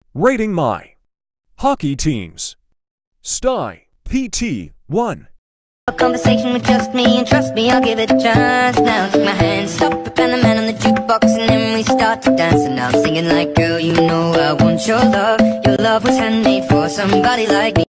Rating my hockey teams. Sty pt1. A conversation with just me, and trust me, I'll give it a chance. Now take my hand, stop it, and the man on the jukebox, and then we start to dance. And I'm singing like, girl, you know I want your love. Your love was handmade for somebody like me.